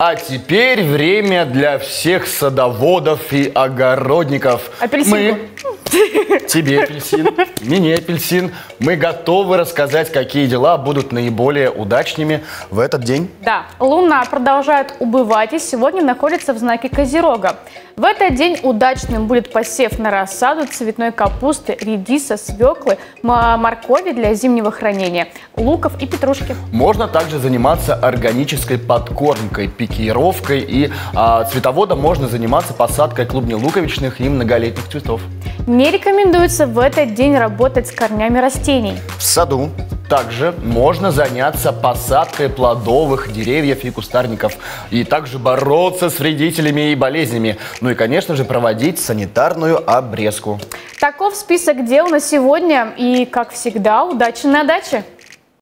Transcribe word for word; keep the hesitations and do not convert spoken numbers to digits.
А теперь время для всех садоводов и огородников. Апельсин. Мы... Тебе апельсин, мне апельсин. Мы готовы рассказать, какие дела будут наиболее удачными в этот день. Да, Луна продолжает убывать и сегодня находится в знаке Козерога. В этот день удачным будет посев на рассаду цветной капусты, редиса, свеклы, моркови для зимнего хранения, луков и петрушки. Можно также заниматься органической подкормкой, пикировкой, и а, цветоводом можно заниматься посадкой клубнелуковичных и многолетних цветов. Не рекомендуется в этот день работать с корнями растений. В саду также можно заняться посадкой плодовых деревьев и кустарников, и также бороться с вредителями и болезнями. Ну и, конечно же, проводить санитарную обрезку. Таков список дел на сегодня. И, как всегда, удачи на даче!